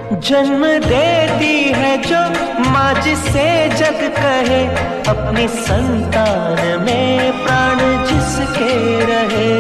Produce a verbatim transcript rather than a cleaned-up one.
जन्म देती है जो माँ जिसे जग कहे, अपनी संतान में प्राण जिसके रहे।